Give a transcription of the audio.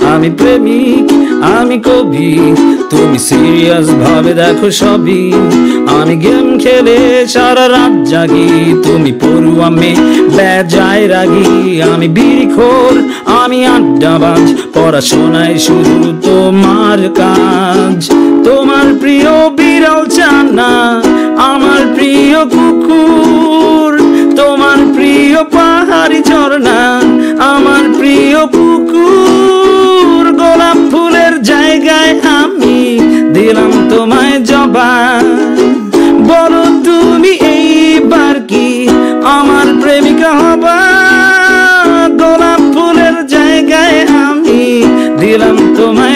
আমি প্রেমিক, আমি কবি, তুমি সিরিয়াস ভাবে দেখো সবই। আমি গেম খেলে সারা রাত জাগি, তুমি পড়ুয়া মেয়ে বেজায় রাগি। আমি বিড়িখোর, আমি আড্ডাবাজ, পড়াশোনায় শুধু তোমার কাজ। তোমার প্রিয় বিড়াল ছানা, আমার প্রিয় কুকুর। তোমার প্রিয় পাহাড়ি ঝর্ণা, আমার প্রিয় পুকুর। গোলাপ ফুলের জায়গায় আমি দিলাম তোমায় জবা। বলো তুমি এইবার কি আমার প্রেমিকা হবা? গোলাপ ফুলের জায়গায় আমি দিলাম তোমায়